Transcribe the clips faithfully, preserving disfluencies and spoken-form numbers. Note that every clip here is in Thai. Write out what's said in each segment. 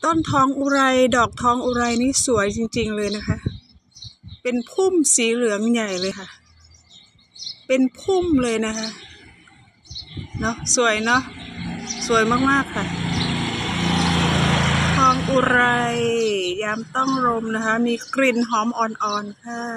ต้นทองอุไรดอกทองอุไรนี่สวยจริงๆเลยนะคะเป็นพุ่มสีเหลืองใหญ่เลยค่ะเป็นพุ่มเลยนะคะเนาะสวยเนาะสวยมากๆค่ะทองอุไรยามต้องลมนะคะมีกลิ่นหอมอ่อนๆค่ะ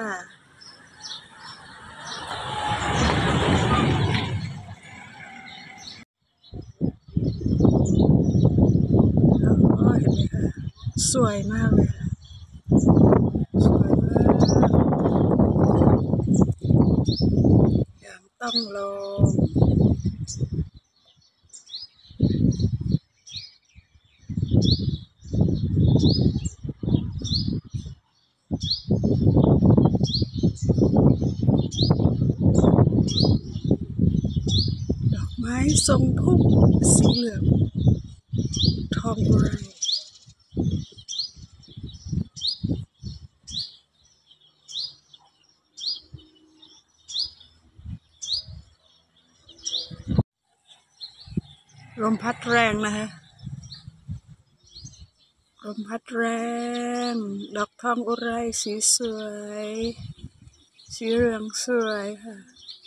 อ๋อเห็นไหมคะสวยมากเลยค่ะสวยมากยามต้องลมดอกไม้ทรงพุ่มสีเหลืองทองอุไรลมพัดแรงนะคะลมพัดแรงดอกทองอุไรสีสวยสีเหลืองสวยค่ะ